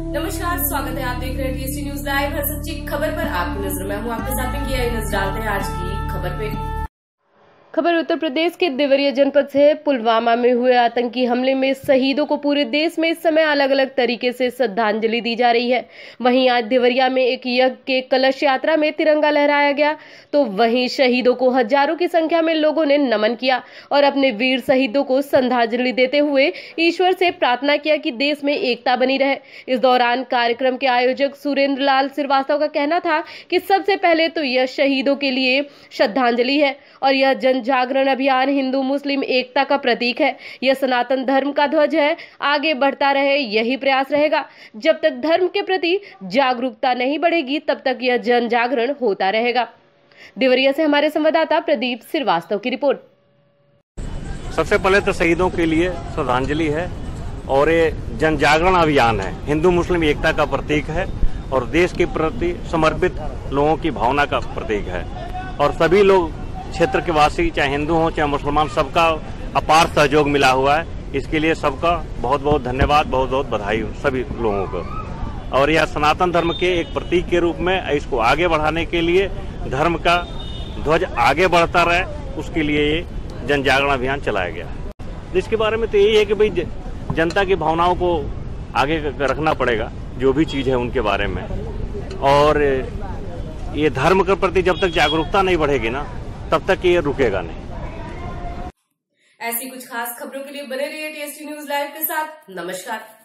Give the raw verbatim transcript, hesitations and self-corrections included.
नमस्कार, स्वागत है। आप देख रहे हैं टीएसटी न्यूज लाइव। हर सच्ची खबर पर आपकी नजर। मैं हूं आपके साथ में किया नजर डालते हैं आज की खबर पे। खबर उत्तर प्रदेश के देवरिया जनपद से। पुलवामा में हुए आतंकी हमले में शहीदों को पूरे देश में इस समय अलग अलग तरीके से श्रद्धांजलि दी जा रही है। वहीं आज देवरिया में एक यज्ञ के कलश यात्रा में तिरंगा लहराया गया, तो वहीं शहीदों को हजारों की संख्या में लोगों ने नमन किया और अपने वीर शहीदों को श्रद्धांजलि देते हुए ईश्वर से प्रार्थना किया कि देश में एकता बनी रहे। इस दौरान कार्यक्रम के आयोजक सुरेंद्र लाल श्रीवास्तव का कहना था कि सबसे पहले तो यह शहीदों के लिए श्रद्धांजलि है और यह जन जागरण अभियान हिंदू मुस्लिम एकता का प्रतीक है। यह सनातन धर्म का ध्वज है, आगे बढ़ता रहे, यही प्रयास रहेगा। जब तक धर्म के प्रति जागरूकता नहीं बढ़ेगी तब तक यह जन जागरण होता रहेगा। देवरिया से हमारे संवाददाता प्रदीप श्रीवास्तव की रिपोर्ट। सबसे पहले तो शहीदों के लिए श्रद्धांजलि है और ये जन जागरण अभियान है, हिंदू मुस्लिम एकता का प्रतीक है और देश के प्रति समर्पित लोगों की भावना का प्रतीक है। और सभी लोग क्षेत्र के वासी, चाहे हिंदू हो चाहे मुसलमान, सबका अपार सहयोग मिला हुआ है। इसके लिए सबका बहुत बहुत धन्यवाद, बहुत बहुत बधाई सभी लोगों को। और यह सनातन धर्म के एक प्रतीक के रूप में इसको आगे बढ़ाने के लिए, धर्म का ध्वज आगे बढ़ता रहे, उसके लिए ये जन जागरण अभियान चलाया गया है। इसके बारे में तो यही है कि भाई जनता की भावनाओं को आगे रखना पड़ेगा, जो भी चीज है उनके बारे में। और ये धर्म के प्रति जब तक जागरूकता नहीं बढ़ेगी ना, तब तक ये रुकेगा नहीं। ऐसी कुछ खास खबरों के लिए बने रहिए टीएसटी न्यूज लाइव के साथ। नमस्कार।